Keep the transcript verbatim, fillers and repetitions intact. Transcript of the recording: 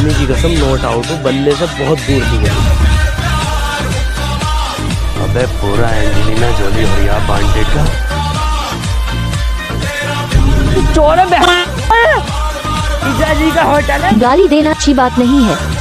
Mummy की कसम note out हो, बनने से बहुत दूर थी गई। अबे पूरा एंजेलिना जोली और या बांटेड का चोर है, जीजा जी का होटल है। गाली देना अच्छी बात नहीं है।